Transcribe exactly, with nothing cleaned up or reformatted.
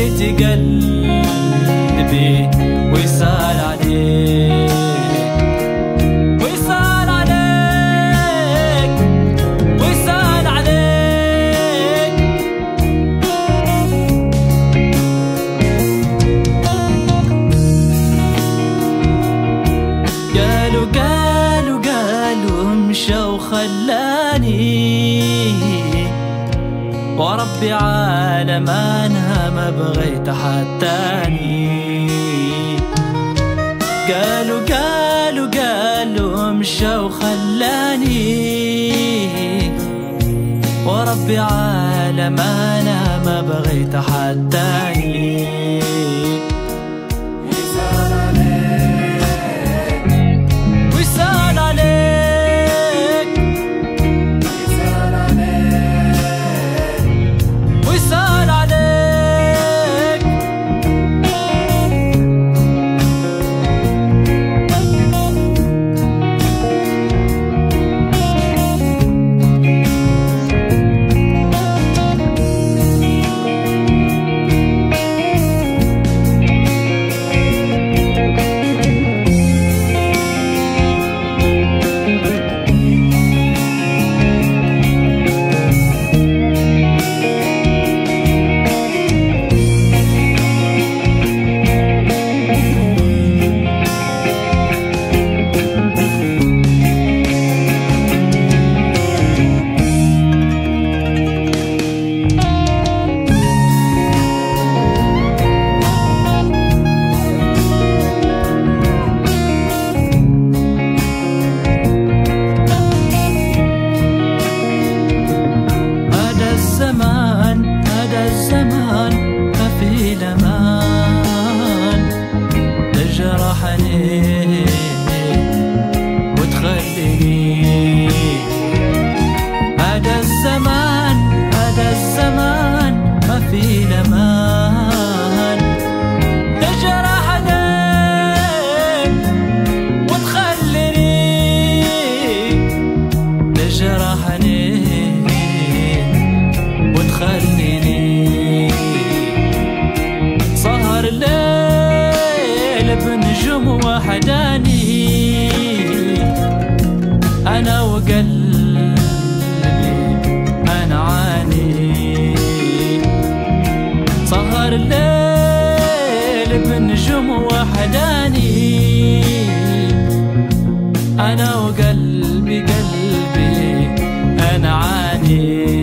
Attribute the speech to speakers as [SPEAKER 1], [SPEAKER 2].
[SPEAKER 1] بيت قلبي وصال عليك وصال عليك وصال عليك. قالوا قالوا قالوا مشى وخلاني وربي عالم أنا ما بغيت أحد تاني. قالوا قالوا قالوا مشى وخلاني وربي عالم أنا ما بغيت أحد تاني. وصال عليك وصال عليك وصال عليك وصال عليك. هذا الزمان ما في لمان تجرحني وتخليني. هذا الزمان هذا الزمان ما في لمان تجرحني وتخليني تجرحني وتخليني. سهر الليل بنجوم وحداني أنا وقلبي أنا عاني. سهر الليل بنجوم وحداني أنا وقلبي قلبي أنا عاني.